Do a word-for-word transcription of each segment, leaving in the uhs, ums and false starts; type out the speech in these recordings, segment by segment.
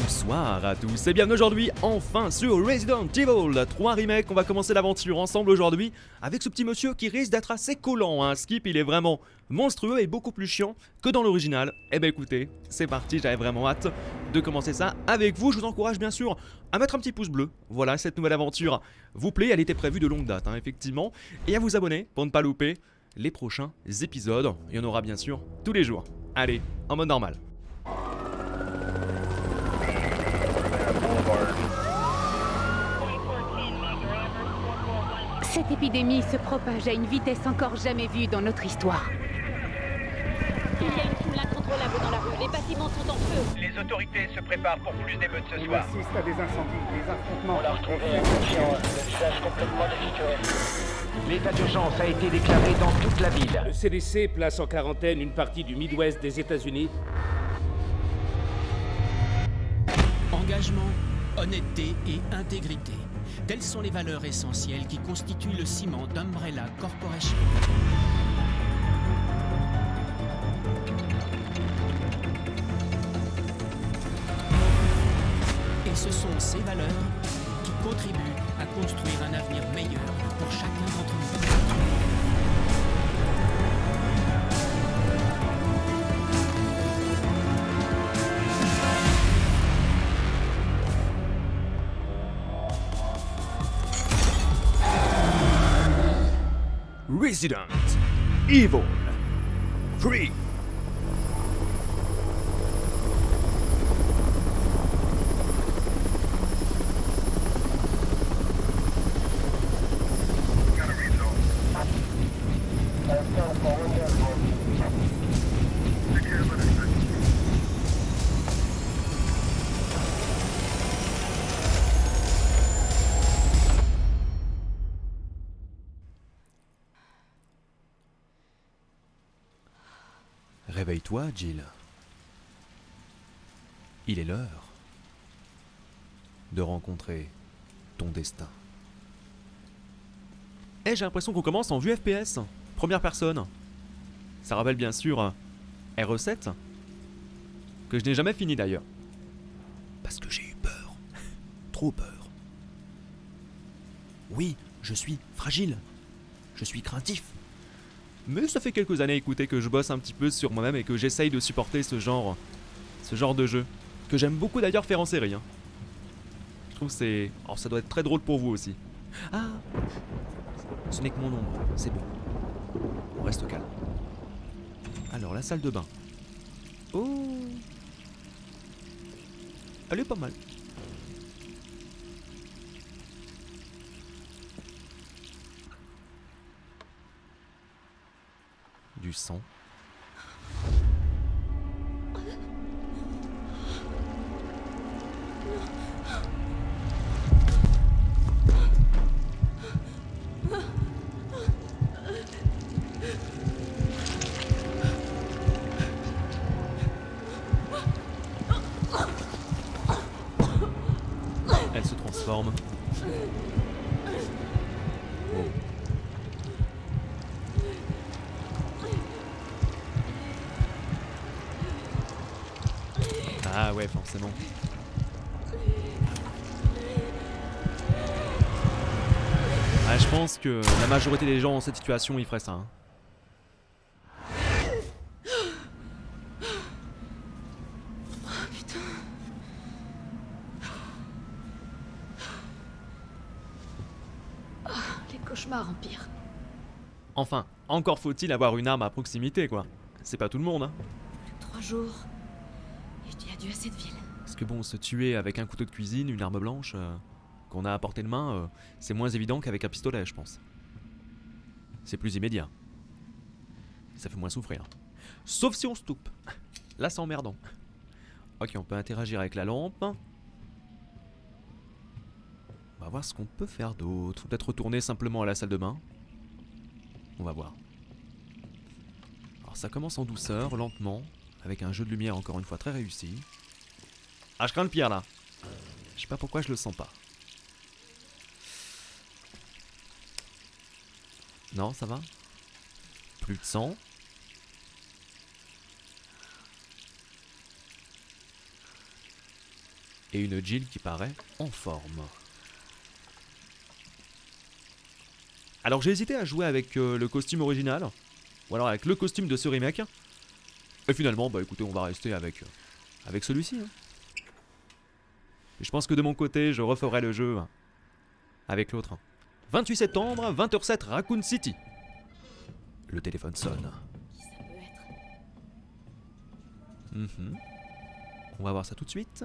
Bonsoir à tous et bienvenue aujourd'hui enfin sur Resident Evil trois Remake. On va commencer l'aventure ensemble aujourd'hui avec ce petit monsieur qui risque d'être assez collant, hein. Skip, il est vraiment monstrueux et beaucoup plus chiant que dans l'original. Et ben écoutez, c'est parti, j'avais vraiment hâte de commencer ça avec vous. Je vous encourage bien sûr à mettre un petit pouce bleu. Voilà, cette nouvelle aventure vous plaît, elle était prévue de longue date, hein, effectivement. Et à vous abonner pour ne pas louper les prochains épisodes. Il y en aura bien sûr tous les jours. Allez, en mode normal. Cette épidémie se propage à une vitesse encore jamais vue dans notre histoire. Il y a une foule incontrôlable dans la rue. Les bâtiments sont en feu. Les autorités se préparent pour plus d'émeutes ce soir. On assiste à des incendies, des affrontements. On l'a retrouvé inconscient, le visage complètement défiguré. L'état d'urgence a été déclaré dans toute la ville. Le C D C place en quarantaine une partie du Midwest des États-Unis. Engagement, honnêteté et intégrité. Telles sont les valeurs essentielles qui constituent le ciment d'Umbrella Corporation. Et ce sont ces valeurs qui contribuent à construire un avenir meilleur pour chacun d'entre nous. Resident Evil trois. Réveille-toi, Jill. Il est l'heure de rencontrer ton destin. Eh, j'ai l'impression qu'on commence en vue F P S, première personne. Ça rappelle bien sûr R E sept, que je n'ai jamais fini d'ailleurs. Parce que j'ai eu peur. Trop peur. Oui, je suis fragile. Je suis craintif. Mais ça fait quelques années, écoutez, que je bosse un petit peu sur moi-même et que j'essaye de supporter ce genre, ce genre de jeu. Que j'aime beaucoup d'ailleurs faire en série. Hein. Je trouve que c'est... Alors ça doit être très drôle pour vous aussi. Ah, ce n'est que mon ombre, c'est bon. On reste calme. Alors, la salle de bain. Oh, elle est pas mal. Du sang. Elle se transforme. Wow. Ah ouais, forcément. Ah, je pense que la majorité des gens dans cette situation, ils feraient ça. Hein. Oh putain. Oh, les cauchemars empirent. Enfin, encore faut-il avoir une arme à proximité, quoi. C'est pas tout le monde, hein. Trois jours. Et j'ai adieu à cette ville. Parce que bon, se tuer avec un couteau de cuisine, une arme blanche, euh, qu'on a à portée de main, euh, c'est moins évident qu'avec un pistolet, je pense. C'est plus immédiat. Ça fait moins souffrir. Sauf si on se toupe. Là, c'est emmerdant. Ok, on peut interagir avec la lampe. On va voir ce qu'on peut faire d'autre. Peut-être retourner simplement à la salle de bain. On va voir. Alors ça commence en douceur, lentement, avec un jeu de lumière encore une fois très réussi. Ah, je crains le pire là. Je sais pas pourquoi je le sens pas. Non, ça va? Plus de sang. Et une Jill qui paraît en forme. Alors j'ai hésité à jouer avec euh, le costume original, ou alors avec le costume de ce remake. Et finalement, bah écoutez, on va rester avec, euh, avec celui-ci. Hein. Et je pense que de mon côté, je referai le jeu avec l'autre. vingt-huit septembre, vingt heures sept, Raccoon City. Le téléphone sonne. Qui ça peut être? Mm-hmm. On va voir ça tout de suite.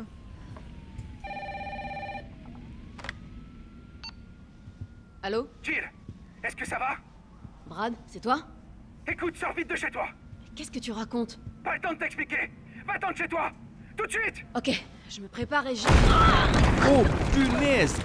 Allô? Jill, est-ce que ça va? Brad, c'est toi? Écoute, sors vite de chez toi. Qu'est-ce que tu racontes? Pas le temps de t'expliquer. Va-t'en de chez toi. Tout de suite. Ok, je me prépare et j'y... Oh, punaise!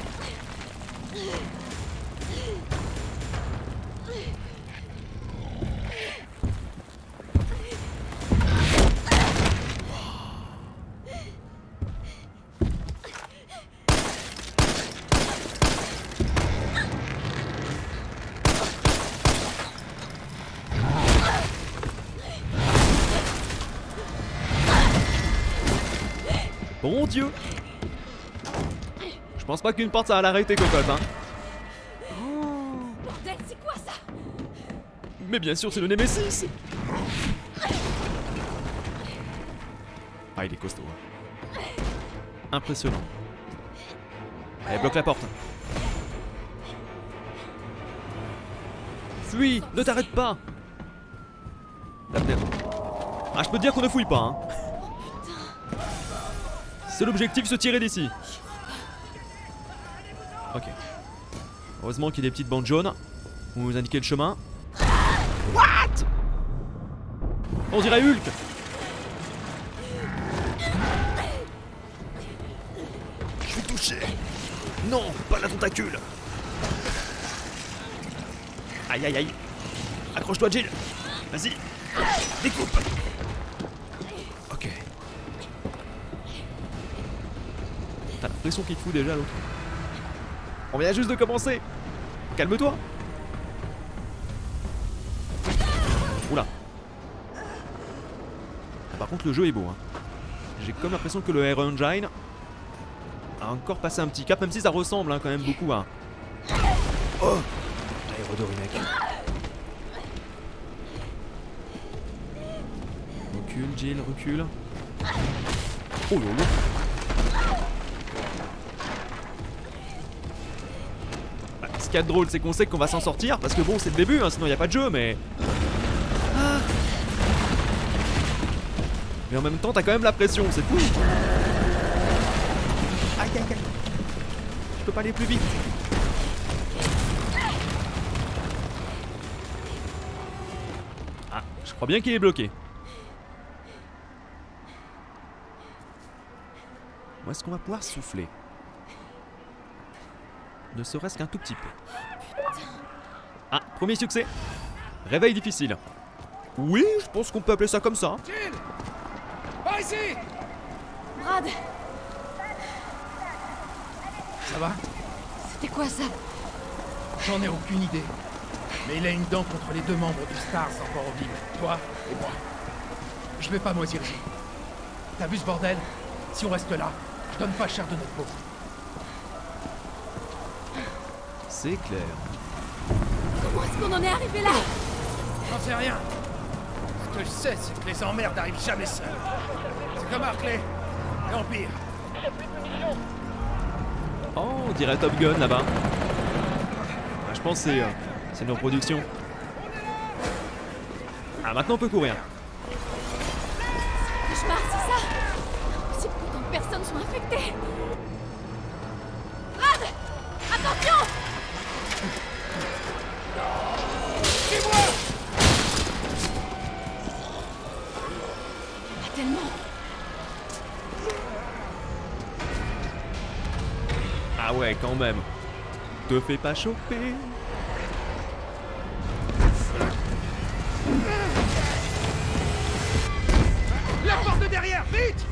Bon Dieu! Je pense pas qu'une porte ça va l'arrêter, cocotte, hein. Bordel, c'est quoi ça? Mais bien sûr, c'est le Nemesis! Ah, il est costaud. Hein. Impressionnant. Allez, bloque la porte. Fuis! Ne t'arrête pas! La fenêtre. Ah, je peux te dire qu'on ne fouille pas, hein. C'est l'objectif, se tirer d'ici. Ok. Heureusement qu'il y a des petites bandes jaunes pour nous indiquer le chemin. What? On dirait Hulk. Je suis touché. Non, pas la tentacule. Aïe aïe aïe. Accroche-toi, Jill. Vas-y. Découpe. Ok. T'as l'impression qu'il te fout déjà l'autre. On vient juste de commencer. Calme-toi. Oula. Par contre le jeu est beau. Hein. J'ai comme l'impression que le Air Engine a encore passé un petit cap, même si ça ressemble hein, quand même beaucoup à... Oh, Aéro de remake. Recule, Jill, recule. Oh lolo. Ce qu'il y a de drôle, c'est qu'on sait qu'on va s'en sortir, parce que bon, c'est le début, hein, sinon il n'y a pas de jeu, mais... Ah. Mais en même temps, t'as quand même la pression, c'est fou. Aïe aïe aïe. Je peux pas aller plus vite. Ah, je crois bien qu'il est bloqué. Où est-ce qu'on va pouvoir souffler? Ne serait-ce qu'un tout petit peu. Ah, premier succès. Réveil difficile. Oui, je pense qu'on peut appeler ça comme ça. Jill, par ici. Brad, Ça va? c'était quoi ça? J'en ai aucune idée. Mais il a une dent contre les deux membres du Stars encore en ville. Toi et moi. Je vais pas moisir ici. T'as vu ce bordel? Si on reste là, je donne pas cher de notre peau. C'est clair. Comment est-ce qu'on en est arrivé là? J'en sais rien. Ce que je sais, c'est que les emmerdes n'arrivent jamais seuls. C'est comme Hartley et Empire. Oh, on dirait Top Gun là-bas. Ah, je pense que c'est euh, c'est une reproduction. Ah, maintenant on peut courir. Cauchemar, c'est ça? Impossible que tant de personnes soient infectées. Brad! Attention! Pas tellement. Ah ouais, quand même. Te fais pas choper. La porte de derrière, vite!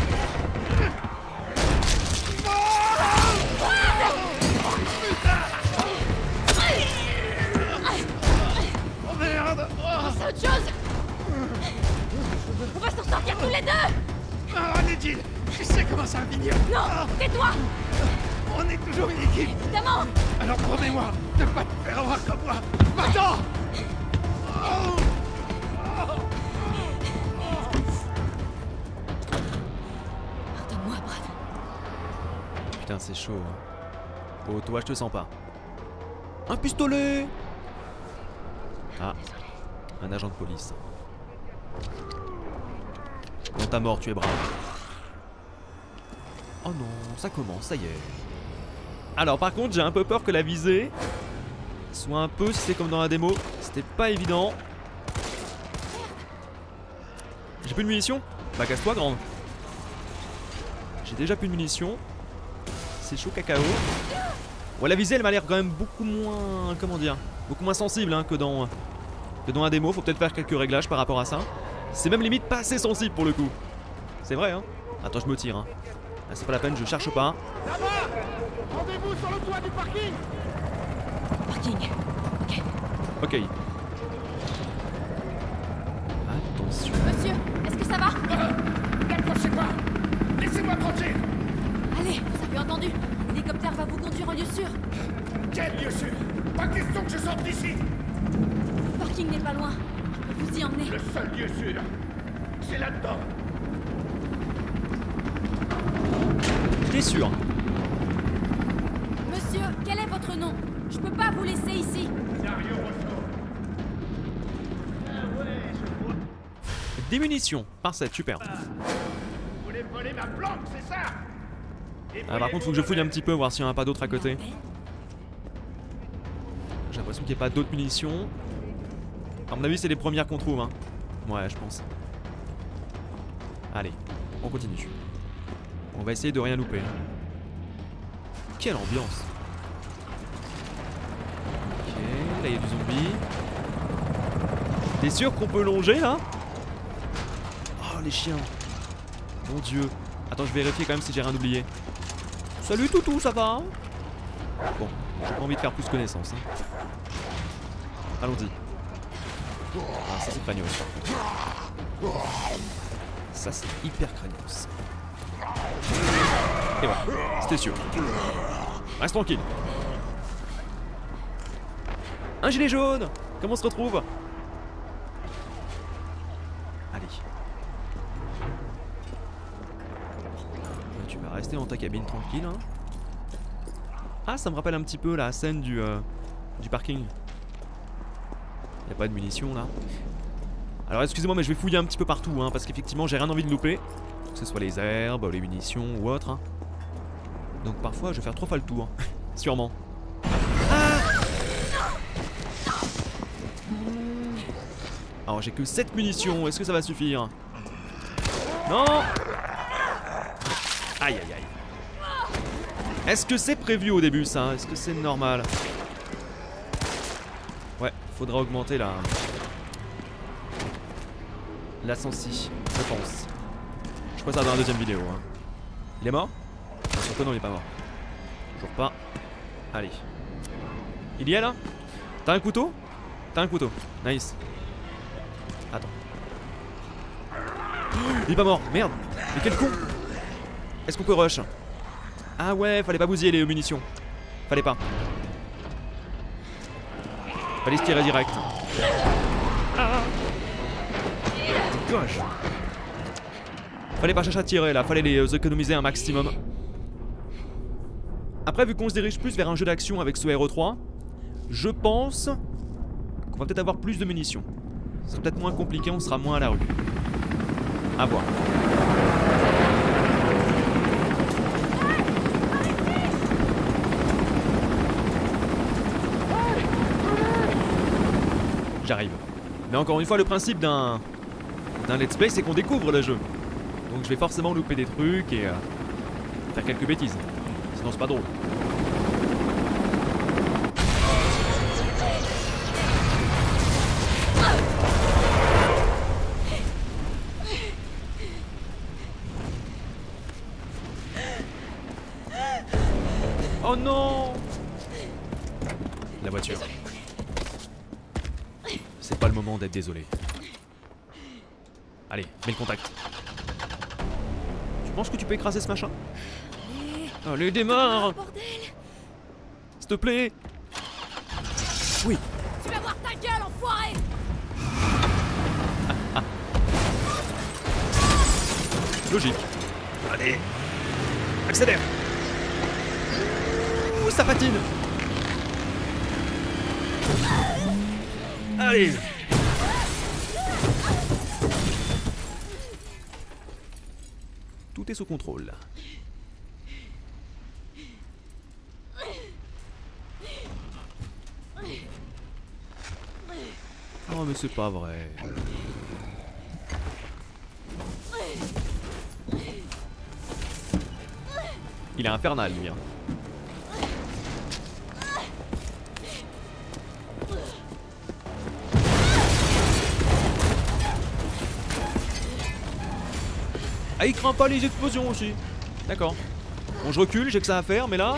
Oh merde! C'est autre chose. On va s'en sortir tous les deux. Ah, les deals. Je sais comment ça va finir. Non, tais-toi. On est toujours une équipe. Évidemment. Alors promets-moi de pas te faire avoir comme moi. Maintenant. Oh. Pardonne-moi, Brad. Putain, c'est chaud. Hein. Oh, toi, je te sens pas. Un pistolet. Ah, un agent de police. Dans ta mort, tu es brave. Oh non, ça commence, ça y est. Alors par contre, j'ai un peu peur que la visée soit un peu, si c'est comme dans la démo, c'était pas évident. J'ai plus de munitions? Bah casse-toi, grande. J'ai déjà plus de munitions. C'est chaud cacao. Ouais, la visée elle m'a l'air quand même beaucoup moins, comment dire, beaucoup moins sensible hein, que dans que dans la démo. Faut peut-être faire quelques réglages par rapport à ça. C'est même limite pas assez sensible pour le coup. C'est vrai hein. Attends, je me tire hein. Ah, c'est pas la peine, je cherche pas. Là-bas. Rendez-vous sur le toit du parking. Parking. Ok. Ok. Attention. Monsieur, est-ce que ça va? N'approchez pas. Laissez-moi tranquille. Allez, vous avez entendu. L'hélicoptère va vous conduire en lieu sûr. Quel lieu sûr? Pas question que je sorte d'ici. Le parking n'est pas loin. Je peux vous y emmener. Le seul lieu sûr, c'est là-dedans. T'es sûr? Monsieur, quel est votre nom? Je peux pas vous laisser ici. Dario Roscoe. Des munitions. Parfait, super. Vous voulez voler ma planque, c'est ça? Ah, par contre, faut que je fouille un petit peu, voir s'il n'y en a pas d'autres à côté. J'ai l'impression qu'il n'y a pas d'autres munitions. À mon avis, c'est les premières qu'on trouve. Hein. Ouais, je pense. Allez, on continue. On va essayer de rien louper. Quelle ambiance. Ok, là il y a du zombie. T'es sûr qu'on peut longer là? Oh les chiens. Mon dieu. Attends, je vais vérifier quand même si j'ai rien oublié. Salut toutou, ça va? Bon, j'ai pas envie de faire plus connaissance. Hein. Allons-y. Ah, ça c'est craignos par contre. Ça c'est hyper craignos. Et voilà, c'était sûr. Reste tranquille. Un gilet jaune. Comment on se retrouve? Allez. Tu vas rester dans ta cabine tranquille hein. Ah, ça me rappelle un petit peu la scène du, euh, du parking. Y'a pas de munitions là. Alors excusez-moi mais je vais fouiller un petit peu partout hein, parce qu'effectivement j'ai rien envie de louper. Que ce soit les herbes, les munitions ou autre hein. Donc parfois je vais faire trois fois le tour. Sûrement. Ah Alors j'ai que sept munitions, est-ce que ça va suffire? Non. Aïe aïe aïe. Est-ce que c'est prévu au début ça? Est-ce que c'est normal? Ouais, faudra augmenter la... La sensi, je pense. Je ferai ça dans la deuxième vidéo hein. Il est mort? Pourquoi non il est pas mort? Toujours pas. Allez. Il y est là? T'as un couteau? T'as un couteau. Nice. Attends. Il est pas mort, merde. Mais quel con. Est-ce qu'on peut rush? Ah ouais, fallait pas bousiller les munitions. Fallait pas. Fallait se tirer direct. Ah. Gosh. Fallait pas chercher à tirer là, fallait les économiser un maximum. Après, vu qu'on se dirige plus vers un jeu d'action avec ce R E trois, je pense qu'on va peut-être avoir plus de munitions. Ce sera peut-être moins compliqué, on sera moins à la rue. À voir. J'arrive. Mais encore une fois, le principe d'un d'un let's play, c'est qu'on découvre le jeu. Donc je vais forcément louper des trucs et euh, faire quelques bêtises. Sinon c'est pas drôle. Oh non! La voiture. C'est pas le moment d'être désolé. Allez, mets le contact. penses que tu peux écraser ce machin? Allez, Allez, démarre! bordel! S'il te plaît! Oui! Tu vas voir ta gueule, enfoiré! Logique. Allez! Accélère! Ouh, ça patine! Allez! Tout est sous contrôle. Oh mais c'est pas vrai. Il est infernal lui. Hein. Ah, il craint pas les explosions aussi. D'accord. Bon, je recule, j'ai que ça à faire, mais là...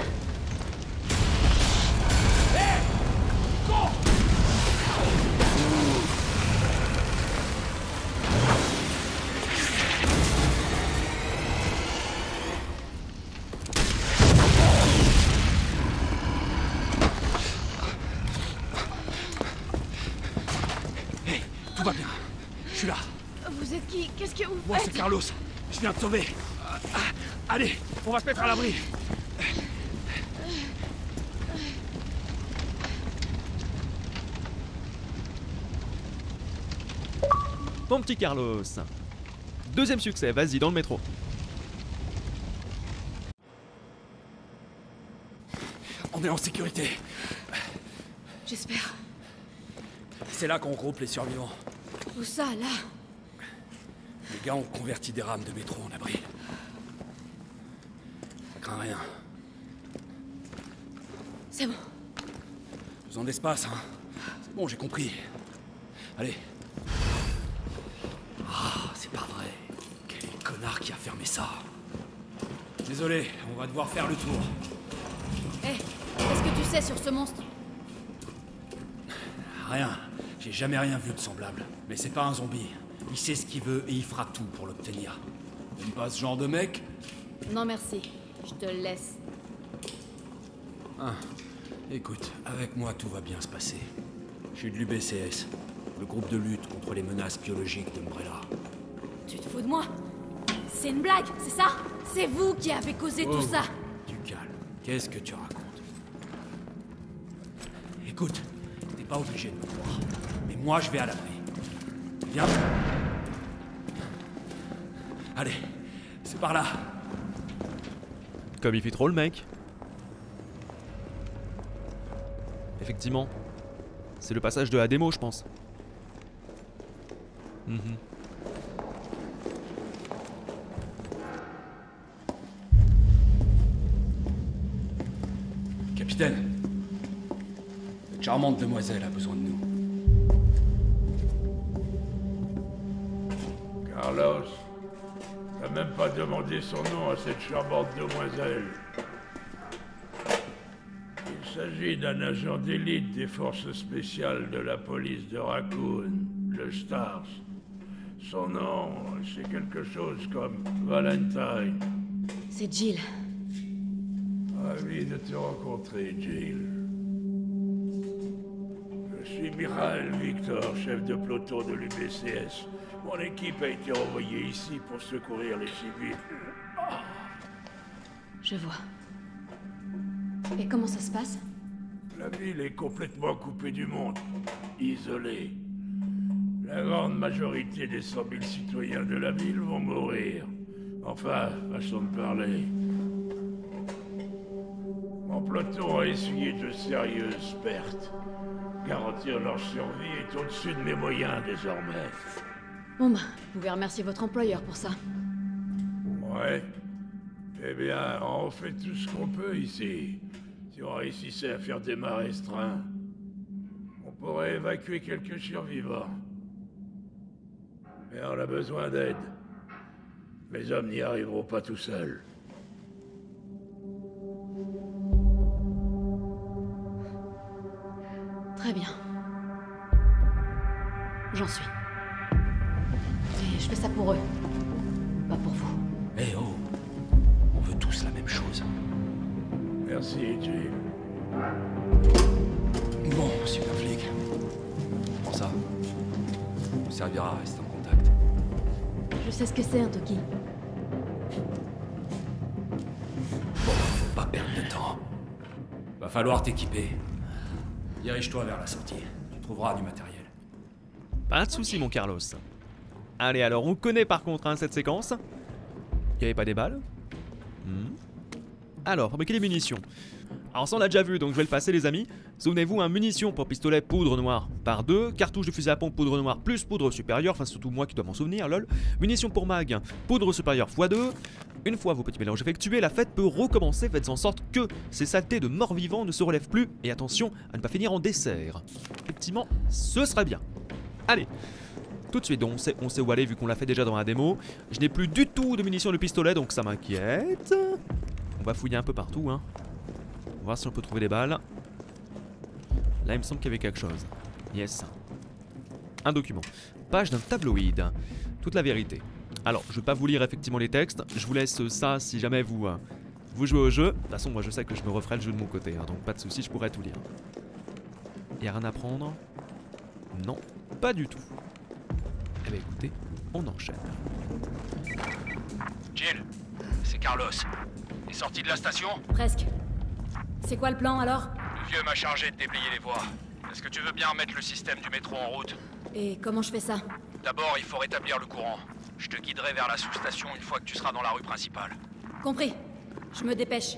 Hey, tout va bien. Je suis là. Vous êtes qui? Qu'est-ce que vous Moi, faites? c'est Carlos. Je viens de sauver. Ah, allez, on va se mettre à l'abri. Mon petit Carlos. Deuxième succès, vas-y, dans le métro. On est en sécurité. J'espère. C'est là qu'on regroupe les survivants. Où ça, là? Les gars ont converti des rames de métro en abri. Ça craint rien. C'est bon. Besoin d'espace, hein. C'est bon, j'ai compris. Allez. Ah, c'est pas vrai. Quel connard qui a fermé ça. Désolé, on va devoir faire le tour. Hé, qu'est-ce que tu sais sur ce monstre? Rien. J'ai jamais rien vu de semblable. Mais c'est pas un zombie. Il sait ce qu'il veut et il fera tout pour l'obtenir. T'aimes pas ce genre de mec? Non merci, je te laisse. Ah, écoute, avec moi tout va bien se passer. Je suis de l'U B C S, le groupe de lutte contre les menaces biologiques d'Umbrella. Tu te fous de moi? C'est une blague, c'est ça? C'est vous qui avez causé Oh, tout ça? du calme. Qu'est-ce que tu racontes? Écoute, t'es pas obligé de me croire. Mais moi, je vais à l'abri. Viens. Allez, c'est par là. Comme il fait trop le mec. Effectivement. C'est le passage de la démo, je pense. Mhm. Capitaine, cette charmante demoiselle a besoin de nous. Carlos, t'as même pas demandé son nom à cette charmante demoiselle. Il s'agit d'un agent d'élite des forces spéciales de la police de Raccoon, le Stars. Son nom, c'est quelque chose comme Valentine. C'est Jill. Ravi de te rencontrer, Jill. Je suis Michael Victor, chef de peloton de l'U B C S. Mon équipe a été envoyée ici pour secourir les civils. Je vois. Et comment ça se passe? La ville est complètement coupée du monde, isolée. La grande majorité des cent mille citoyens de la ville vont mourir. Enfin, façon de parler. Mon peloton a essuyé de sérieuses pertes. Garantir leur survie est au-dessus de mes moyens désormais. Bon bah, vous pouvez remercier votre employeur pour ça. Ouais. Eh bien, on fait tout ce qu'on peut ici. Si on réussissait à faire démarrer ce train, on pourrait évacuer quelques survivants. Mais on a besoin d'aide. Mes hommes n'y arriveront pas tout seuls. Très bien. J'en suis. Mais je fais ça pour eux. Pas pour vous. Eh oh, Merci, Jill. Bon, super flic. Pour ça, vous servira à rester en contact. Je sais ce que c'est un Toki. Bon, faut pas perdre de temps. Va falloir t'équiper. Dirige-toi vers la sortie. Tu trouveras du matériel. Pas de soucis, mon Carlos. Allez, alors on connaît par contre hein, cette séquence. Il n'y avait pas des balles. Hmm. Alors, fabriquer des munitions. Alors ça on l'a déjà vu, donc je vais le passer les amis. Souvenez-vous, un munition pour pistolet poudre noire par deux, cartouche de fusil à pompe poudre noire plus poudre supérieure, enfin surtout moi qui dois m'en souvenir, lol. Munition pour mag, poudre supérieure fois deux. Une fois vos petits mélanges effectués, la fête peut recommencer, faites en sorte que ces saletés de morts vivants ne se relèvent plus. Et attention à ne pas finir en dessert. Effectivement, ce serait bien. Allez, tout de suite, donc on sait, on sait où aller vu qu'on l'a fait déjà dans la démo. Je n'ai plus du tout de munitions de pistolet, donc ça m'inquiète. On va fouiller un peu partout, hein. On va voir si on peut trouver des balles. Là, il me semble qu'il y avait quelque chose. Yes. Un document. Page d'un tabloïd. Toute la vérité. Alors, je vais pas vous lire effectivement les textes. Je vous laisse ça si jamais vous, euh, vous jouez au jeu. De toute façon, moi je sais que je me referai le jeu de mon côté. Hein, donc pas de soucis, je pourrais tout lire. Il y a rien à prendre? Non, pas du tout. Eh bien écoutez, on enchaîne. Jill, c'est Carlos. T'es sorti de la station? Presque. C'est quoi le plan alors? Le vieux m'a chargé de déblayer les voies. Est-ce que tu veux bien remettre le système du métro en route? Et comment je fais ça? D'abord, il faut rétablir le courant. Je te guiderai vers la sous-station une fois que tu seras dans la rue principale. Compris. Je me dépêche.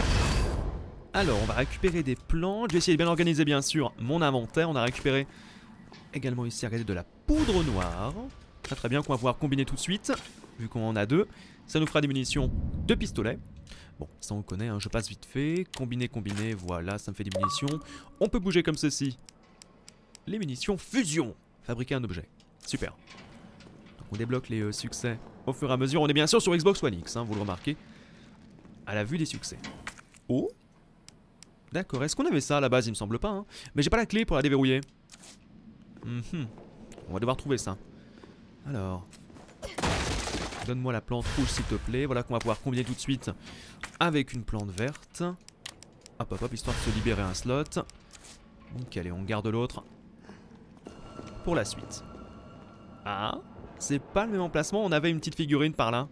Alors, on va récupérer des plans. Je vais essayer de bien organiser, bien sûr, mon inventaire. On a récupéré également ici, regardez, de la poudre noire. Très très bien, qu'on va pouvoir combiner tout de suite, vu qu'on en a deux. Ça nous fera des munitions de pistolet. Bon, ça on connaît, hein, je passe vite fait. Combiner, combiner, voilà, ça me fait des munitions. On peut bouger comme ceci. Les munitions fusion. Fabriquer un objet. Super. Donc on débloque les euh, succès au fur et à mesure. On est bien sûr sur Xbox One X, hein, vous le remarquez. À la vue des succès. Oh. D'accord, est-ce qu'on avait ça à la base? Il me semble pas, hein. Mais j'ai pas la clé pour la déverrouiller. Mm-hmm. On va devoir trouver ça. Alors. Donne-moi la plante rouge s'il te plaît. Voilà qu'on va pouvoir combiner tout de suite avec une plante verte. Hop hop hop, histoire de se libérer un slot. Donc allez, on garde l'autre pour la suite. Ah, c'est pas le même emplacement. On avait une petite figurine par là.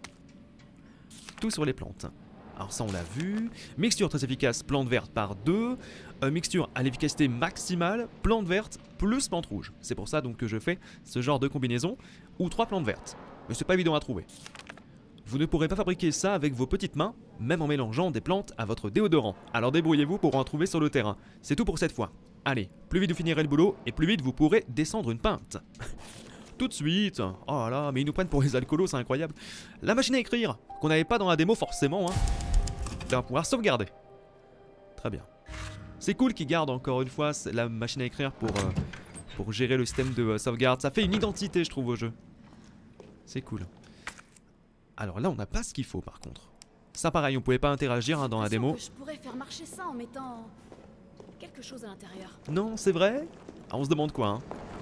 Tout sur les plantes. Alors ça on l'a vu. Mixture très efficace, plante verte par deux. Euh, mixture à l'efficacité maximale, plante verte plus plante rouge. C'est pour ça donc que je fais ce genre de combinaison. Ou trois plantes vertes. Mais c'est pas évident à trouver. Vous ne pourrez pas fabriquer ça avec vos petites mains, même en mélangeant des plantes à votre déodorant. Alors débrouillez-vous pour en trouver sur le terrain. C'est tout pour cette fois. Allez, plus vite vous finirez le boulot, et plus vite vous pourrez descendre une pinte. Tout de suite. Oh là là, mais ils nous prennent pour les alcoolos, c'est incroyable. La machine à écrire, qu'on n'avait pas dans la démo forcément, hein. On va pouvoir sauvegarder. Très bien. C'est cool qu'ils gardent encore une fois la machine à écrire pour, euh, pour gérer le système de euh, sauvegarde. Ça fait une identité, je trouve, au jeu. C'est cool. Alors là, on n'a pas ce qu'il faut, par contre. Ça, pareil, on pouvait pas interagir hein, dans la démo. Je pourrais faire marcher ça en mettant quelque chose à l'intérieur. Non, c'est vrai? Ah, on se demande quoi, hein.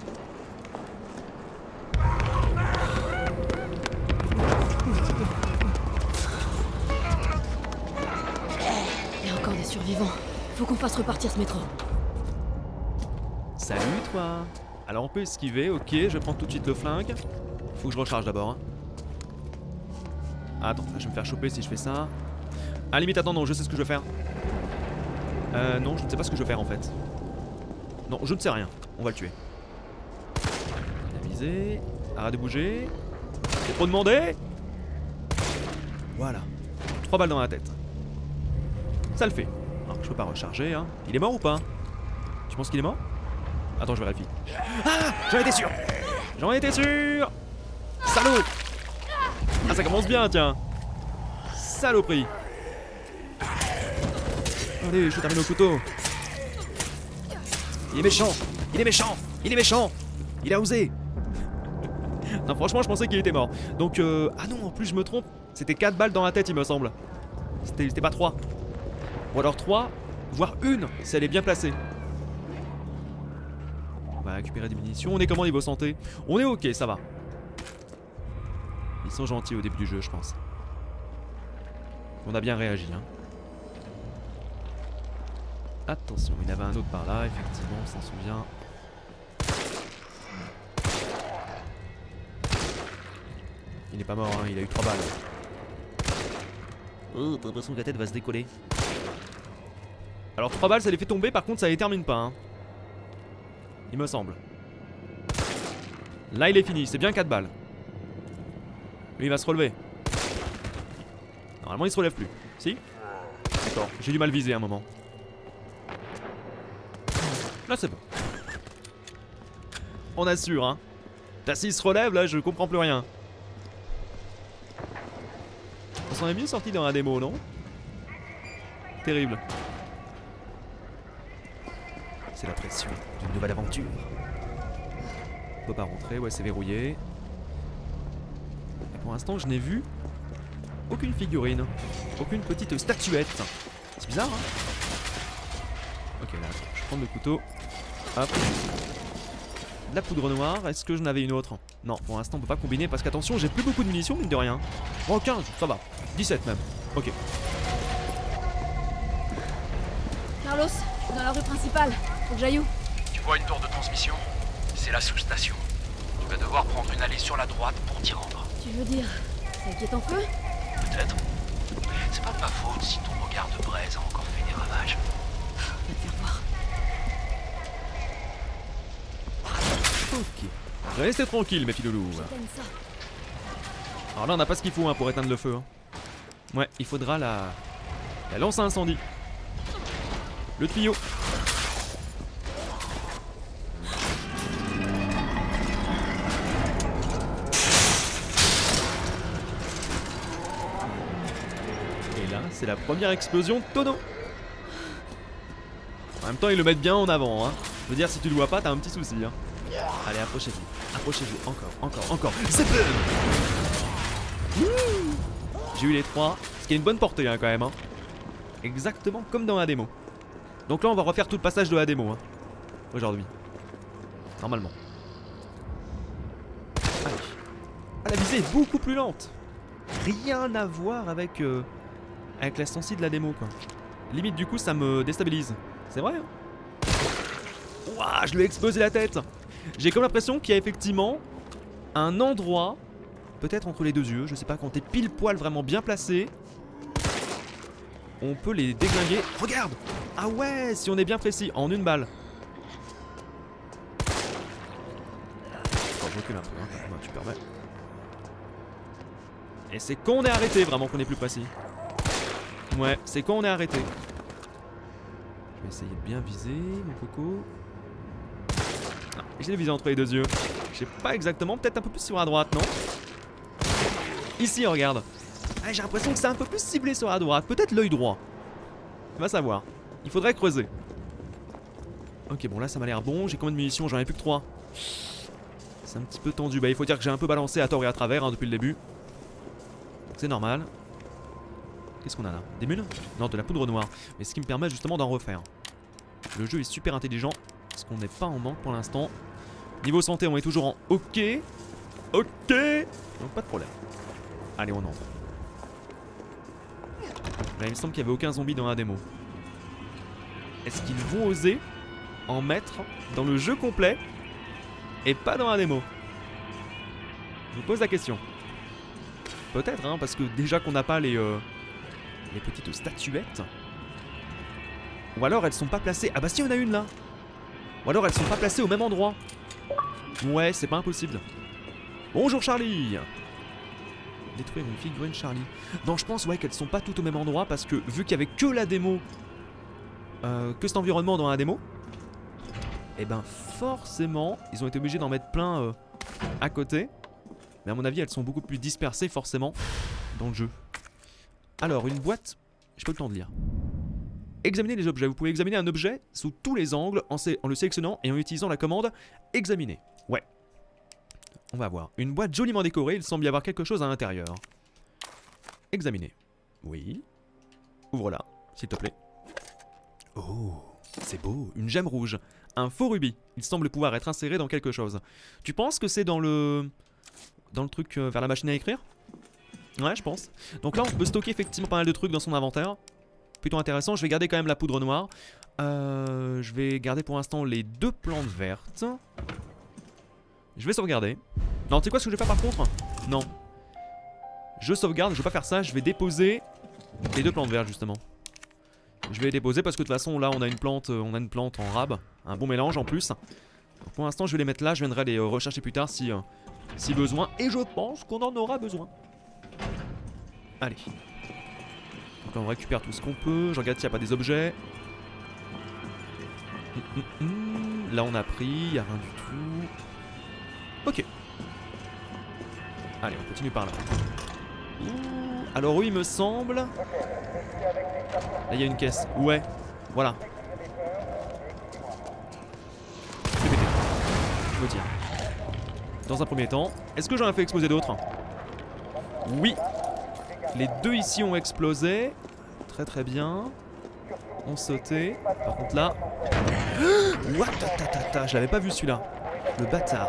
Il y a encore des survivants. Faut qu'on fasse repartir ce métro. Salut, toi. Alors, on peut esquiver, ok. Je vais prendre tout de suite le flingue. Faut que je recharge d'abord. Hein. Attends, je vais me faire choper si je fais ça. À la limite, attends, non, je sais ce que je vais faire. Euh, non, je ne sais pas ce que je vais faire en fait. Non, je ne sais rien. On va le tuer. Il a visé. Arrête de bouger. C'est trop demandé. Voilà. Trois balles dans la tête. Ça le fait. Alors, je peux pas recharger. Hein. Il est mort ou pas? Tu penses qu'il est mort? Attends, je vérifie. Ah, j'en étais sûr. J'en étais sûr. Salaud. Ah, ça commence bien, tiens. Saloperie. Allez, je termine au couteau. Il est méchant. Il est méchant. Il est méchant. Il a osé. Non, franchement, je pensais qu'il était mort. Donc, euh... ah non, en plus, je me trompe. C'était quatre balles dans la tête, il me semble. C'était pas trois. Ou alors trois, voire une, si elle est bien placée. On va récupérer des munitions. On est comment niveau santé? On est ok, ça va. Ils sont gentils au début du jeu, je pense. On a bien réagi, hein. Attention, il y en avait un autre par là, effectivement, on s'en souvient. Il n'est pas mort, hein, il a eu trois balles. Oh, t'as l'impression que la tête va se décoller. Alors trois balles, ça les fait tomber, par contre ça les termine pas. Hein. Il me semble. Là il est fini, c'est bien quatre balles. Lui il va se relever. Normalement il se relève plus. Si? D'accord, j'ai du mal visé à un moment. Là c'est bon. On assure hein. T'as s'il se relève là je comprends plus rien. On s'en est bien sorti dans la démo non? Terrible. C'est la pression d'une nouvelle aventure. On peut pas rentrer, ouais c'est verrouillé. Et pour l'instant je n'ai vu aucune figurine. Aucune petite statuette. C'est bizarre hein. Ok là attends, je vais prendre le couteau. Hop. De la poudre noire, est-ce que je n'avais une autre? Non, pour l'instant on peut pas combiner parce qu'attention j'ai plus beaucoup de munitions mine de rien. Oh quinze, ça va. dix-sept même. Ok. Carlos, je suis dans la rue principale. Faut que j'aille où? Tu vois une tour de transmission? C'est la sous-station. Tu vas devoir prendre une allée sur la droite pour t'y rendre. Tu veux dire celle qui est en feu? Peut-être. C'est pas de ma faute si ton regard de braise a encore fait des ravages. Va te faire voir. Ok. Restez tranquille mes filoulous. J'aime ça. Alors là on n'a pas ce qu'il faut hein, pour éteindre le feu. Hein. Ouais, il faudra la... la lance à incendie. Le tuyau. Et là, c'est la première explosion de tonneau. En même temps, ils le mettent bien en avant. Hein. Je veux dire, si tu le vois pas, t'as un petit souci. Hein. Allez, approchez-vous. Approchez-vous. Encore, encore, encore. C'est plein. J'ai eu les trois. Ce qui est une bonne portée hein, quand même. Hein. Exactement comme dans la démo. Donc là on va refaire tout le passage de la démo hein, aujourd'hui. Normalement. Allez. Ah la visée est beaucoup plus lente. Rien à voir avec euh, avec la sensi de la démo quoi. Limite du coup ça me déstabilise. C'est vrai hein. Ouah, je lui ai explosé la tête. J'ai comme l'impression qu'il y a effectivement un endroit, peut-être entre les deux yeux, je sais pas, quand t'es pile poil vraiment bien placé, on peut les déglinguer. Regarde! Ah ouais, si on est bien précis, en une balle. Attends, je recule un peu, hein. Tu permets. Et c'est quand on est arrêté vraiment qu'on est plus précis. Ouais, c'est quand on est arrêté. Je vais essayer de bien viser, mon coco. Ah, j'ai visé entre les deux yeux. Je sais pas exactement, peut-être un peu plus sur la droite, non? Ici, regarde. Ah, j'ai l'impression que c'est un peu plus ciblé sur la droite. Peut-être l'œil droit. On va savoir. Il faudrait creuser. Ok, bon là ça m'a l'air bon. J'ai combien de munitions? J'en ai plus que trois. C'est un petit peu tendu. Bah il faut dire que j'ai un peu balancé à tort et à travers hein, depuis le début. C'est normal. Qu'est-ce qu'on a là? Des mules? Non, de la poudre noire. Mais ce qui me permet justement d'en refaire. Le jeu est super intelligent. Parce qu'on n'est pas en manque pour l'instant. Niveau santé, on est toujours en OK. OK. Donc pas de problème. Allez, on entre. Là, il me semble qu'il n'y avait aucun zombie dans la démo. Est-ce qu'ils vont oser en mettre dans le jeu complet et pas dans la démo? Je vous pose la question. Peut-être, hein, parce que déjà qu'on n'a pas les, euh, les petites statuettes. Ou alors elles sont pas placées. Ah bah si, on a une là. Ou alors elles sont pas placées au même endroit. Ouais, c'est pas impossible. Bonjour Charlie. Détruire une figurine Charlie. Non, je pense ouais qu'elles sont pas toutes au même endroit parce que vu qu'il y avait que la démo, euh, que cet environnement dans la démo, et ben forcément ils ont été obligés d'en mettre plein euh, à côté. Mais à mon avis elles sont beaucoup plus dispersées forcément dans le jeu. Alors une boîte, j'ai pas le temps de lire. Examiner les objets. Vous pouvez examiner un objet sous tous les angles en, en le sélectionnant et en utilisant la commande examiner. Ouais. On va voir. Une boîte joliment décorée, il semble y avoir quelque chose à l'intérieur. Examiner. Oui. Ouvre-la, s'il te plaît. Oh, c'est beau. Une gemme rouge. Un faux rubis. Il semble pouvoir être inséré dans quelque chose. Tu penses que c'est dans le... Dans le truc euh, vers la machine à écrire? Ouais, je pense. Donc là, on peut stocker effectivement pas mal de trucs dans son inventaire. plutôt intéressant. Je vais garder quand même la poudre noire. Euh, je vais garder pour l'instant les deux plantes vertes. Je vais sauvegarder. Non, tu sais quoi ce que je vais faire par contre? Non. Je sauvegarde, je vais pas faire ça. Je vais déposer les deux plantes vertes justement. Je vais les déposer parce que de toute façon là on a une plante, on a une plante en rab. Un bon mélange en plus. Donc, pour l'instant je vais les mettre là. Je viendrai les rechercher plus tard si, euh, si besoin. Et je pense qu'on en aura besoin. Allez. Donc là on récupère tout ce qu'on peut. Je regarde s'il n'y a pas des objets. Hum, hum, hum. Là on a pris, il n'y a rien du tout. Ok. Allez, on continue par là. Ouh. Alors oui, il me semble... Là il y a une caisse. Ouais, voilà. Je vais péter. Je me tiens. Dans un premier temps, est-ce que j'en ai fait exploser d'autres? Oui. Les deux ici ont explosé. Très très bien. On sautait. Par contre là... What? Tatata, je l'avais pas vu celui-là. Le bâtard.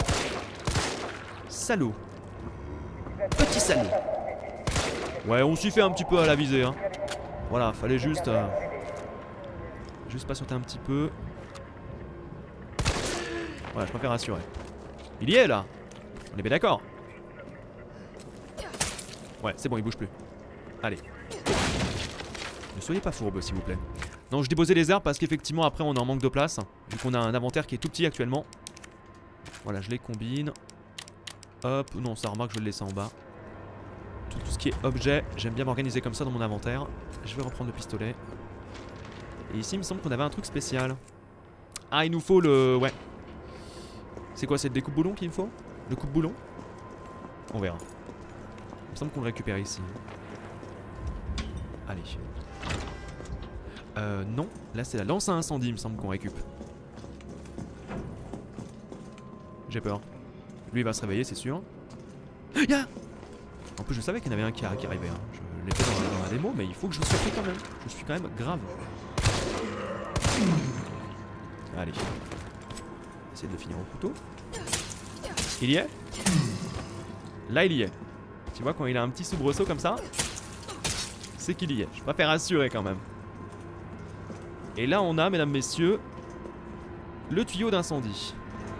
Salaud. Petit salaud. Ouais, on s'y fait un petit peu à la visée, hein. Voilà, fallait juste... Euh, juste patienter un petit peu. Voilà, je préfère rassurer. Il y est, là. On est bien d'accord. Ouais, c'est bon, il bouge plus. Allez. Ne soyez pas fourbe, s'il vous plaît. Non, je déposais les herbes parce qu'effectivement, après, on est en manque de place. Vu qu'on a un inventaire qui est tout petit actuellement. Voilà, je les combine. Hop, non, ça remarque, je vais le laisser en bas. Tout, tout ce qui est objet, j'aime bien m'organiser comme ça dans mon inventaire. Je vais reprendre le pistolet. Et ici, il me semble qu'on avait un truc spécial. Ah, il nous faut le... Ouais. C'est quoi, c'est le découpe-boulon qu'il me faut? Le coupe-boulon? On verra. Il me semble qu'on le récupère ici. Allez. Euh, non. Là, c'est la lance à incendie, il me semble qu'on récup. J'ai peur. Lui, il va se réveiller, c'est sûr. Ya! En plus, je savais qu'il y en avait un qui, qui arrivait. Hein. Je l'ai fait dans, dans la démo, mais il faut que je sois pris quand même. Je suis quand même grave. Allez. Essayer de le finir au couteau. Il y est? Là, il y est. Tu vois, quand il a un petit soubresaut comme ça, c'est qu'il y est. Je préfère assurer quand même. Et là, on a, mesdames, messieurs, le tuyau d'incendie.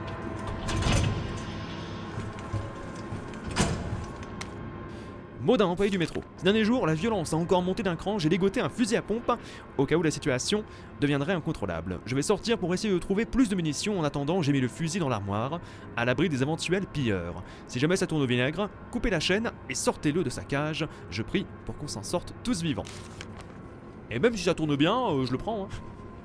Maud, un employé du métro. Ces derniers jours, la violence a encore monté d'un cran, j'ai dégoté un fusil à pompe au cas où la situation deviendrait incontrôlable. Je vais sortir pour essayer de trouver plus de munitions. En attendant, j'ai mis le fusil dans l'armoire, à l'abri des éventuels pilleurs. Si jamais ça tourne au vinaigre, coupez la chaîne et sortez-le de sa cage. Je prie pour qu'on s'en sorte tous vivants. Et même si ça tourne bien, euh, je le prends. Hein.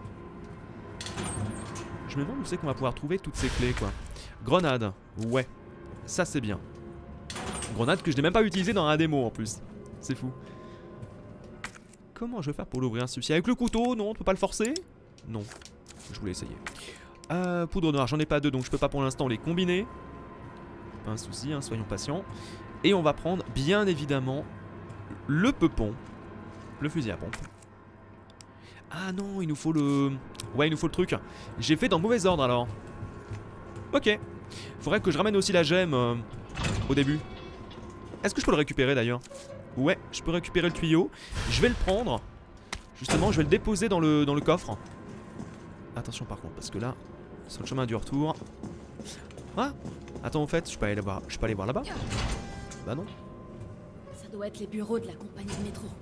Je me demande où c'est qu'on va pouvoir trouver toutes ces clés, quoi. Grenade, ouais, ça c'est bien. Grenade que je n'ai même pas utilisée dans la démo en plus. C'est fou. Comment je vais faire pour l'ouvrir celui-ci? Avec le couteau? Non, on ne peut pas le forcer? Non. Je voulais essayer. Euh, poudre noire, j'en ai pas deux donc je peux pas pour l'instant les combiner. Pas un souci, hein, soyons patients. Et on va prendre bien évidemment le peupon. Le fusil à pompe. Ah non, il nous faut le... Ouais, il nous faut le truc. J'ai fait dans le mauvais ordre alors. Ok. Faudrait que je ramène aussi la gemme euh, au début. Est-ce que je peux le récupérer d'ailleurs? Ouais, je peux récupérer le tuyau. Je vais le prendre. Justement, je vais le déposer dans le, dans le coffre. Attention par contre, parce que là, sur le chemin du retour... Ah! Attends, en fait, je peux aller voir, je peux aller voir là-bas? Bah non. Ça doit être les bureaux de la compagnie de métro.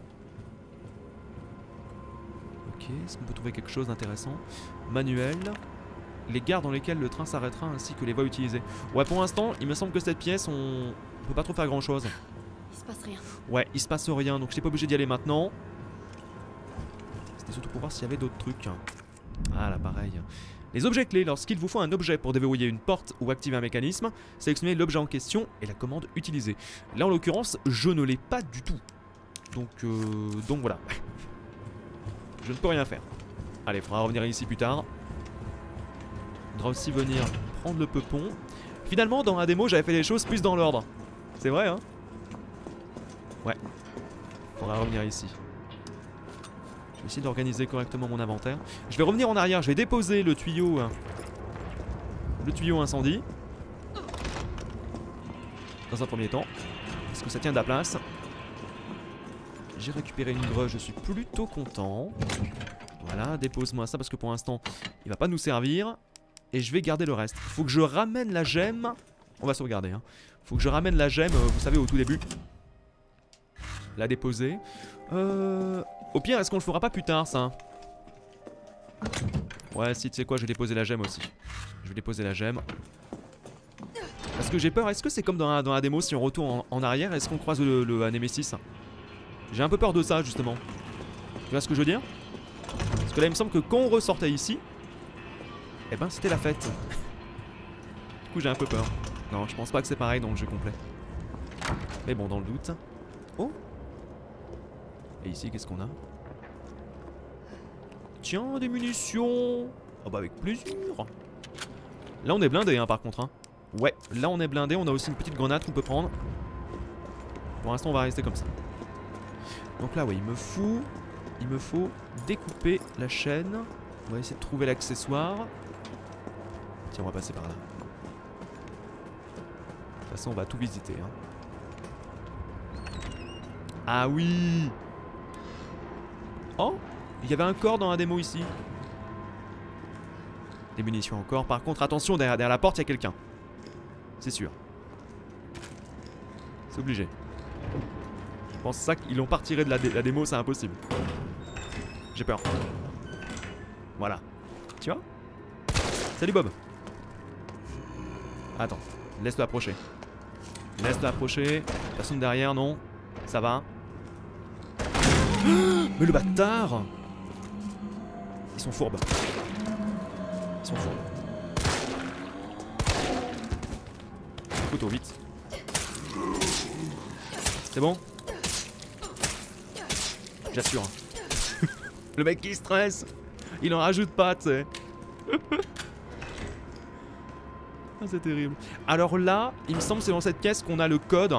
Ok, est-ce qu'on peut trouver quelque chose d'intéressant? Manuel. Les gares dans lesquelles le train s'arrêtera ainsi que les voies utilisées. Ouais, pour l'instant, il me semble que cette pièce, on... on peut pas trop faire grand chose. Il se passe rien. Ouais, il se passe rien, donc j'étais pas obligé d'y aller maintenant. C'était surtout pour voir s'il y avait d'autres trucs. Ah là, pareil. Les objets clés, lorsqu'il vous faut un objet pour déverrouiller une porte ou activer un mécanisme, sélectionnez l'objet en question et la commande utilisée. Là, en l'occurrence, je ne l'ai pas du tout. Donc, euh... donc voilà. Je ne peux rien faire. Allez, il faudra revenir ici plus tard. Il faudra aussi venir prendre le peupon. Finalement, dans la démo, j'avais fait les choses plus dans l'ordre. C'est vrai, hein? Ouais. Il faudra revenir ici. Je vais essayer d'organiser correctement mon inventaire. Je vais revenir en arrière, je vais déposer le tuyau... Euh, le tuyau incendie. Dans un premier temps. Est-ce que ça tient de la place? J'ai récupéré une grue, je suis plutôt content. Voilà, dépose-moi ça parce que pour l'instant, il va pas nous servir. Et je vais garder le reste. Faut que je ramène la gemme. On va sauvegarder, hein. Faut que je ramène la gemme, euh, vous savez, au tout début. La déposer. Euh... Au pire, est-ce qu'on le fera pas plus tard, ça? Ouais, si, tu sais quoi, je vais déposer la gemme aussi. Je vais déposer la gemme. Parce que j'ai peur, est-ce que c'est comme dans la, dans la démo, si on retourne en, en arrière, est-ce qu'on croise le, le un Nemesis? J'ai un peu peur de ça, justement. Tu vois ce que je veux dire? Parce que là, il me semble que quand on ressortait ici, eh ben, c'était la fête. Du coup, j'ai un peu peur. Non, je pense pas que c'est pareil dans le jeu complet. Mais bon, dans le doute. Oh! Et ici, qu'est-ce qu'on a? Tiens, des munitions! Ah bah avec plaisir! Là, on est blindé, hein, par contre. Hein. Ouais, là, on est blindé. On a aussi une petite grenade qu'on peut prendre. Pour l'instant, on va rester comme ça. Donc là, ouais, il me faut... Il me faut découper la chaîne. On va essayer de trouver l'accessoire. Tiens, on va passer par là. De toute façon, on va tout visiter. Hein. Ah oui! Oh! Il y avait un corps dans la démo ici. Des munitions encore. Par contre, attention, derrière, derrière la porte, il y a quelqu'un. C'est sûr. C'est obligé. Je pense ça qu'ils l'ont pas retiré de la, dé la démo, c'est impossible. J'ai peur. Voilà. Tu vois? Salut Bob. Attends. Laisse-le approcher. Laisse-le approcher. Personne derrière, non? Ça va? Mais le bâtard! Ils sont fourbes. Ils sont fourbes. Couteau, vite. C'est bon? J'assure. Le mec qui stresse. Il en rajoute pas, tu sais. Ah, c'est terrible. Alors là, il me semble que c'est dans cette caisse qu'on a le code.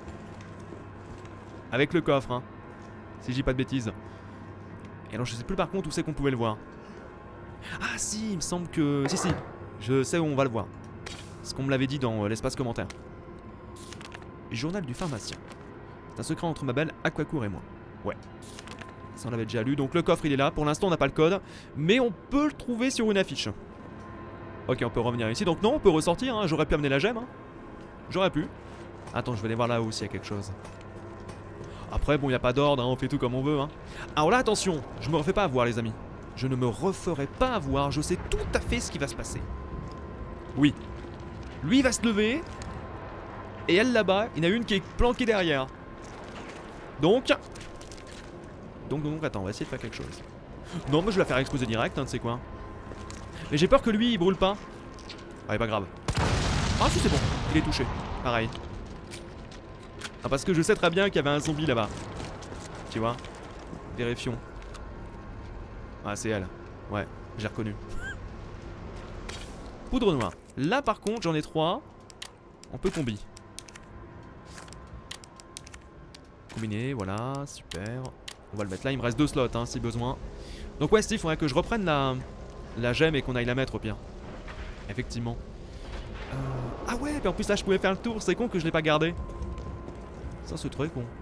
Avec le coffre, hein. Si je dis pas de bêtises. Et alors je sais plus par contre où c'est qu'on pouvait le voir. Ah si, il me semble que... Si si, je sais où on va le voir. Ce qu'on me l'avait dit dans euh, l'espace commentaire. Journal du pharmacien. C'est un secret entre ma belle Aquacour et moi. Ouais. Ça on l'avait déjà lu, donc le coffre il est là. Pour l'instant on n'a pas le code. Mais on peut le trouver sur une affiche. Ok, on peut revenir ici. Donc non, on peut ressortir, hein. J'aurais pu amener la gemme, hein. J'aurais pu. Attends, je vais aller voir là-haut s'il y a quelque chose. Après, bon, il n'y a pas d'ordre, hein, on fait tout comme on veut. Hein. Alors là, attention, je me refais pas avoir, les amis. Je ne me referai pas avoir, je sais tout à fait ce qui va se passer. Oui. Lui, il va se lever. Et elle, là-bas, il y en a une qui est planquée derrière. Donc... Donc, donc, attends, on va essayer de faire quelque chose. Non, mais je vais la faire exploser direct, hein, tu sais quoi. Mais j'ai peur que lui, il brûle pas. Ah, pas grave. Ah, si, c'est bon, il est touché. Pareil. Ah, parce que je sais très bien qu'il y avait un zombie là-bas. Tu vois? Vérifions. Ah, c'est elle. Ouais, j'ai reconnu. Poudre noire. Là, par contre, j'en ai trois. On peut combi. Combiner, voilà, super. On va le mettre là, il me reste deux slots, hein, si besoin. Donc ouais, Steve, il faudrait que je reprenne la, la gemme et qu'on aille la mettre au pire. Effectivement. Euh... Ah ouais, puis en plus là, je pouvais faire le tour. C'est con que je l'ai pas gardé. Ça, c'est très con.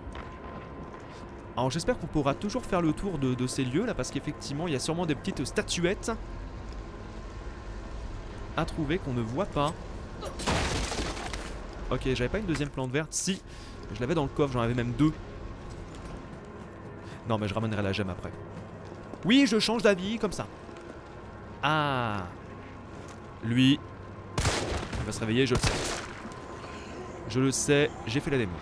Alors j'espère qu'on pourra toujours faire le tour de, de ces lieux là, parce qu'effectivement il y a sûrement des petites statuettes à trouver qu'on ne voit pas. Ok, j'avais pas une deuxième plante verte. Si, je l'avais dans le coffre, j'en avais même deux. Non mais je ramènerai la gemme après. Oui, je change d'avis comme ça. Ah, lui, il va se réveiller, je le sais. Je le sais, j'ai fait la démo.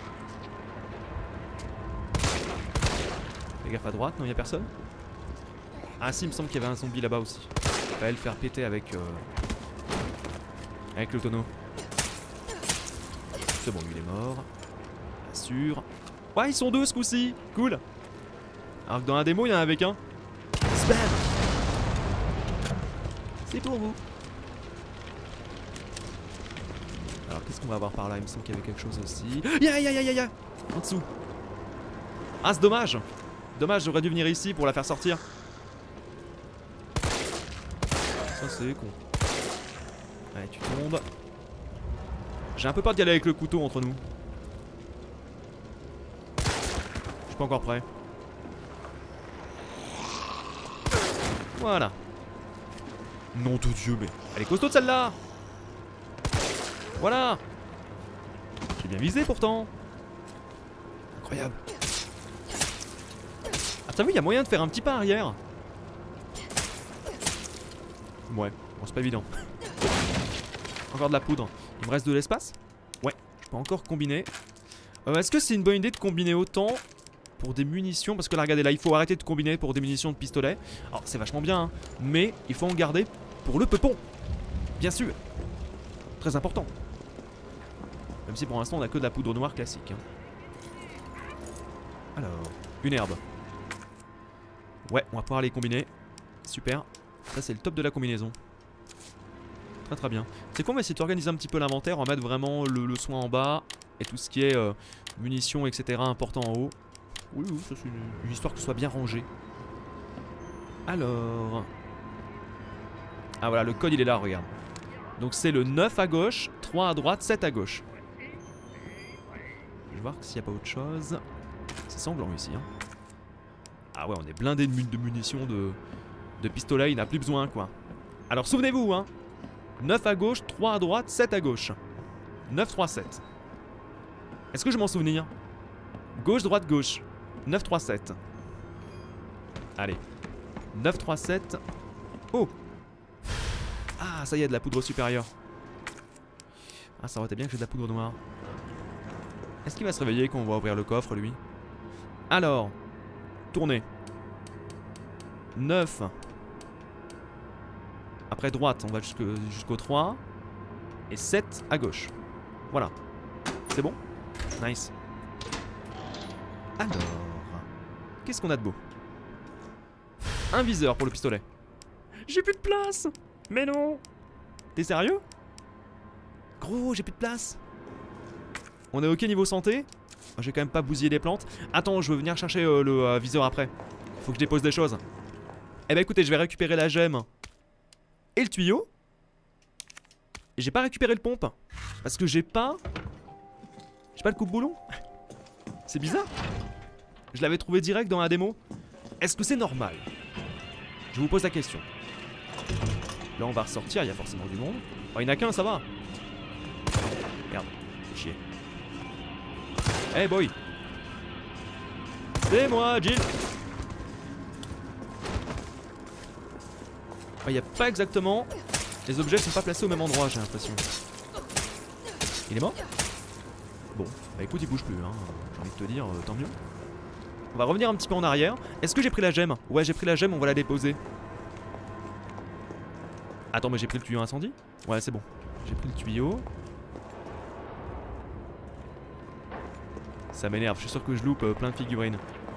Fais gaffe à droite, non, il n'y a personne. Ah si, il me semble qu'il y avait un zombie là-bas aussi. Il va le faire péter avec... Euh... Avec le tonneau. C'est bon, lui il est mort. Bien sûr. Ouais, ils sont deux ce coup-ci. Cool. Alors que dans la démo, il y en avait qu'un. Spam. C'est pour vous. Alors qu'est-ce qu'on va avoir par là? Il me semble qu'il y avait quelque chose aussi. Ya ya ya ya ya. En dessous. Ah, c'est dommage. Dommage, j'aurais dû venir ici pour la faire sortir. Ça c'est con. Allez, tu tombes. J'ai un peu peur d'y aller avec le couteau entre nous. Je pas encore prêt. Voilà. Nom de Dieu, mais elle est costaud celle-là. Voilà. J'ai bien visé pourtant. Incroyable. Ah t'as vu, il y a moyen de faire un petit pas arrière. Ouais, bon c'est pas évident. Encore de la poudre. Il me reste de l'espace? Ouais, je peux encore combiner. Euh, Est-ce que c'est une bonne idée de combiner autant pour des munitions? Parce que là, regardez, là, il faut arrêter de combiner pour des munitions de pistolet. Alors, c'est vachement bien, hein, mais il faut en garder pour le peupon. Bien sûr. Très important. Même si pour l'instant, on a que de la poudre noire classique. Hein. Alors, une herbe. Ouais, on va pouvoir les combiner. Super. Ça, c'est le top de la combinaison. Très très bien. C'est quoi, on va essayer d'organiser un petit peu l'inventaire. On va mettre vraiment le, le soin en bas. Et tout ce qui est euh, munitions, et cetera important en haut. Oui, oui, ça c'est une, une histoire que ce soit bien rangé. Alors... Ah voilà, le code il est là, regarde. Donc c'est le neuf à gauche, trois à droite, sept à gauche. Je vais voir s'il n'y a pas autre chose. C'est sanglant ici. Hein. Ah ouais, on est blindé de, de munitions, de, de pistolets, il n'a plus besoin quoi. Alors souvenez-vous, hein. neuf à gauche, trois à droite, sept à gauche. neuf, trois, sept. Est-ce que je m'en souvenir? Gauche, droite, gauche. neuf, trois, sept. Allez. neuf, trois, sept. Oh! Ah, ça y est, de la poudre supérieure. Ah, ça aurait été bien que j'ai de la poudre noire. Est-ce qu'il va se réveiller quand on va ouvrir le coffre, lui? Alors. Tournez. neuf. Après droite, on va jusqu'au jusqu'au trois. Et sept à gauche. Voilà. C'est bon? Nice. Alors, qu'est-ce qu'on a de beau? Un viseur pour le pistolet. J'ai plus de place. Mais non. T'es sérieux? Gros, j'ai plus de place. On est ok niveau santé? Je vais quand même pas bousiller les plantes. Attends, je veux venir chercher euh, le euh, viseur après. Faut que je dépose des choses. Eh ben écoutez, je vais récupérer la gemme et le tuyau. Et j'ai pas récupéré le pompe. Parce que j'ai pas... J'ai pas le coupe-boulon. C'est bizarre. Je l'avais trouvé direct dans la démo. Est-ce que c'est normal? Je vous pose la question. Là on va ressortir, il y a forcément du monde. Oh, il n'y en a qu'un, ça va. Merde, c'est chier. Hey boy. C'est moi, Jill. Oh, il n'y a pas exactement... Les objets sont pas placés au même endroit, j'ai l'impression. Il est mort? Bon, bah écoute, il bouge plus, hein. J'ai envie de te dire, euh, tant mieux. On va revenir un petit peu en arrière. Est-ce que j'ai pris la gemme? Ouais, j'ai pris la gemme, on va la déposer. Attends, mais j'ai pris le tuyau incendie? Ouais, c'est bon. J'ai pris le tuyau. Ça m'énerve, je suis sûr que je loupe euh, plein de figurines.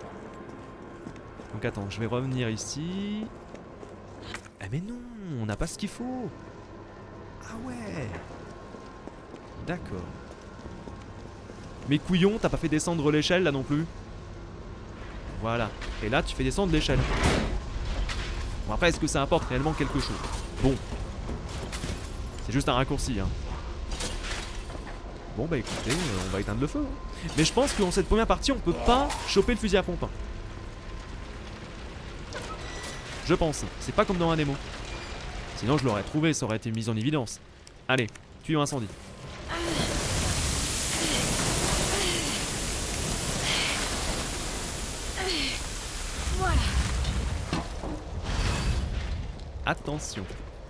Donc attends, je vais revenir ici. Ah mais non, on n'a pas ce qu'il faut. Ah ouais. D'accord. Mais couillon, t'as pas fait descendre l'échelle là non plus. Voilà. Et là, tu fais descendre l'échelle. Bon après, est-ce que ça apporte réellement quelque chose? Bon. C'est juste un raccourci, hein. Bon bah écoutez, euh, on va éteindre le feu. Hein. Mais je pense que dans cette première partie, on peut pas choper le fusil à pompe. Je pense. C'est pas comme dans un démo. Sinon je l'aurais trouvé, ça aurait été mis en évidence. Allez, tuyau incendie. Voilà. Attention.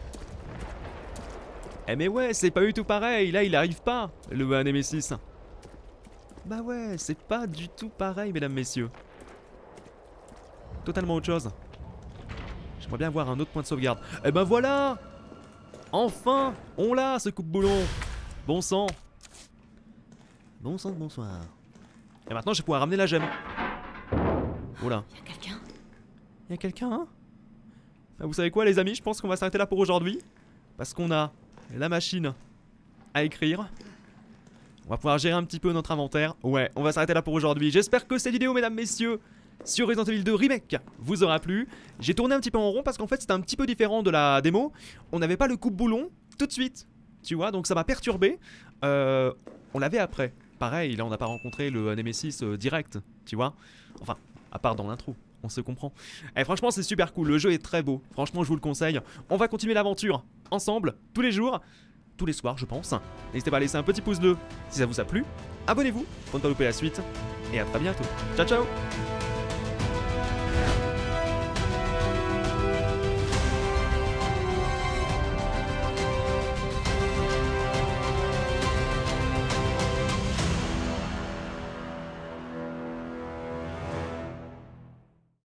Eh mais ouais, c'est pas du tout pareil. Là, il arrive pas, le Nemesis. Bah ouais, c'est pas du tout pareil, mesdames, messieurs. Totalement autre chose. J'aimerais bien avoir un autre point de sauvegarde. Eh ben voilà. Enfin, on l'a, ce coupe-boulon. Bon sang. Bon sang de bonsoir. Et maintenant, je vais pouvoir ramener la gemme. Oula. Y'a quelqu'un? Y'a quelqu'un, hein? Bah, vous savez quoi, les amis? Je pense qu'on va s'arrêter là pour aujourd'hui. Parce qu'on a la machine à écrire. On va pouvoir gérer un petit peu notre inventaire. Ouais, on va s'arrêter là pour aujourd'hui. J'espère que cette vidéo, mesdames, messieurs, sur Resident Evil deux Remake vous aura plu. J'ai tourné un petit peu en rond parce qu'en fait c'était un petit peu différent de la démo. On n'avait pas le coupe-boulon tout de suite, tu vois, donc ça m'a perturbé. euh, On l'avait après. pareil, là on n'a pas rencontré le Nemesis euh, direct, tu vois. Enfin, à part dans l'intro, on se comprend. Et franchement c'est super cool, le jeu est très beau, franchement je vous le conseille. On va continuer l'aventure ensemble, tous les jours, tous les soirs je pense. N'hésitez pas à laisser un petit pouce bleu si ça vous a plu. Abonnez-vous pour ne pas louper la suite. Et à très bientôt. Ciao ciao.